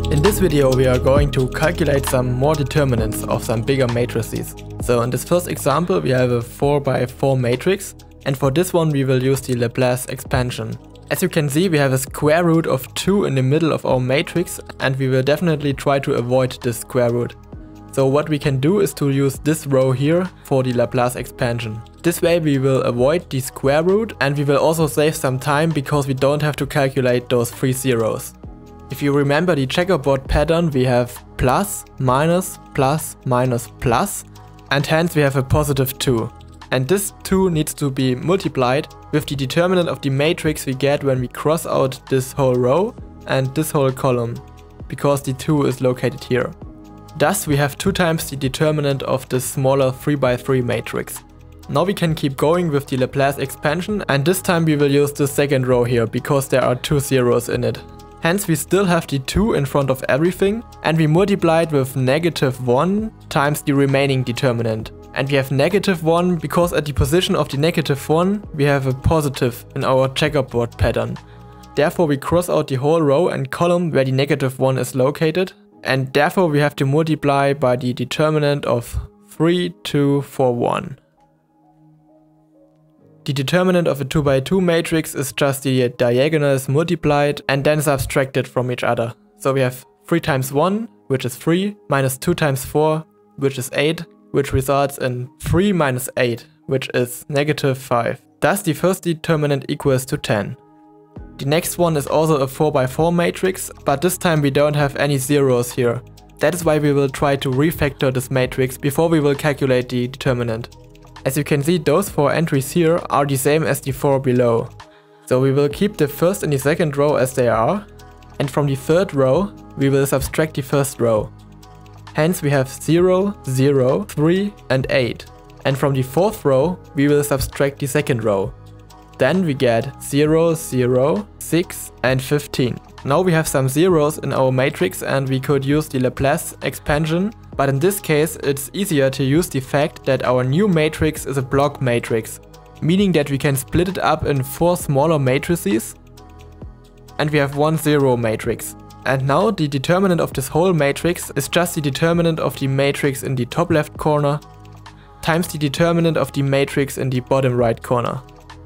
In this video we are going to calculate some more determinants of some bigger matrices. So in this first example we have a 4x4 matrix, and for this one we will use the Laplace expansion. As you can see, we have a square root of 2 in the middle of our matrix, and we will definitely try to avoid this square root. So what we can do is to use this row here for the Laplace expansion. This way we will avoid the square root, and we will also save some time because we don't have to calculate those 3 zeros. If you remember the checkerboard pattern, we have plus, minus, plus, minus, plus, and hence we have a positive 2. And this 2 needs to be multiplied with the determinant of the matrix we get when we cross out this whole row and this whole column, because the 2 is located here. Thus we have 2 times the determinant of this smaller 3x3 matrix. Now we can keep going with the Laplace expansion, and this time we will use the second row here because there are 2 zeros in it. Hence we still have the 2 in front of everything, and we multiply it with -1 times the remaining determinant. And we have -1 because at the position of the -1 we have a positive in our checkerboard pattern. Therefore we cross out the whole row and column where the -1 is located, and therefore we have to multiply by the determinant of 3, 2, 4, 1. The determinant of a 2x2 matrix is just the diagonals multiplied and then subtracted from each other. So we have 3 times 1, which is 3, minus 2 times 4, which is 8, which results in 3 minus 8, which is -5. Thus the first determinant equals to 10. The next one is also a 4x4 matrix, but this time we don't have any zeros here. That is why we will try to refactor this matrix before we will calculate the determinant. As you can see, those 4 entries here are the same as the 4 below. So we will keep the first and the second row as they are, and from the third row we will subtract the first row. Hence we have 0, 0, 3 and 8. And from the fourth row we will subtract the second row. Then we get 0, 0, 6 and 15. Now we have some zeros in our matrix and we could use the Laplace expansion, but in this case it's easier to use the fact that our new matrix is a block matrix, meaning that we can split it up in 4 smaller matrices and we have 1 zero matrix. And now the determinant of this whole matrix is just the determinant of the matrix in the top left corner times the determinant of the matrix in the bottom right corner.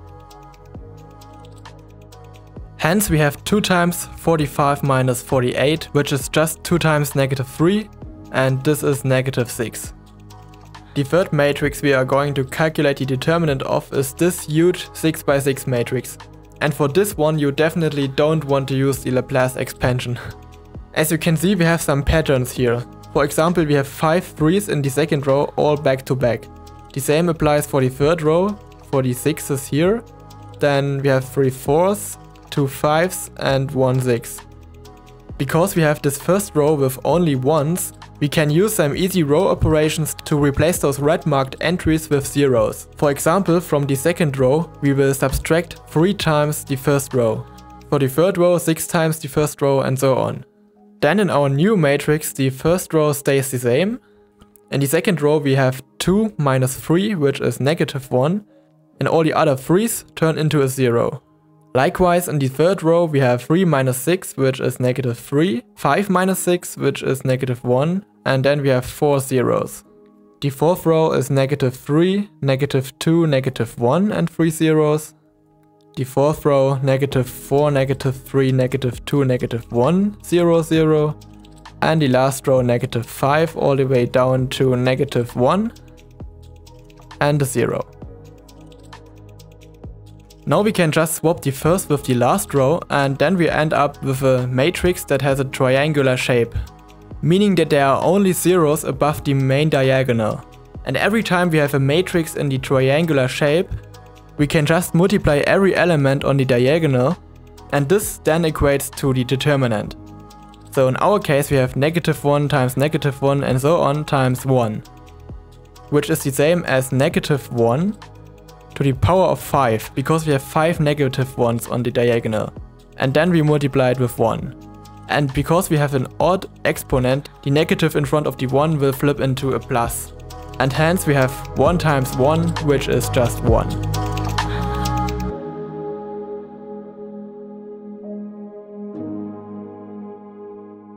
Hence we have 2 times 45 minus 48, which is just 2 times -3, and this is -6. The third matrix we are going to calculate the determinant of is this huge 6x6 matrix. And for this one you definitely don't want to use the Laplace expansion. As you can see, we have some patterns here. For example, we have 5 3s in the second row all back to back. The same applies for the third row, for the 6s here. Then we have 3 4s, 2 5s and 1 6. Because we have this first row with only 1s, we can use some easy row operations to replace those red marked entries with zeros. For example, from the second row we will subtract 3 times the first row. For the third row 6 times the first row and so on. Then in our new matrix the first row stays the same. In the second row we have 2 minus 3, which is -1, and all the other 3s turn into a 0. Likewise, in the third row we have 3 minus 6, which is -3, 5 minus 6, which is -1, and then we have 4 zeros. The fourth row is -3, -2, -1 and 3 zeros. The fourth row -4, -3, -2, -1, 0, 0. And the last row -5 all the way down to -1 and a 0. Now we can just swap the first with the last row, and then we end up with a matrix that has a triangular shape, meaning that there are only zeros above the main diagonal. And every time we have a matrix in the triangular shape, we can just multiply every element on the diagonal, and this then equates to the determinant. So in our case we have -1 times -1 and so on times 1, which is the same as -1 to the power of 5, because we have 5 -1s on the diagonal, and then we multiply it with 1. And because we have an odd exponent, the negative in front of the 1 will flip into a plus, and hence we have 1 times 1, which is just 1.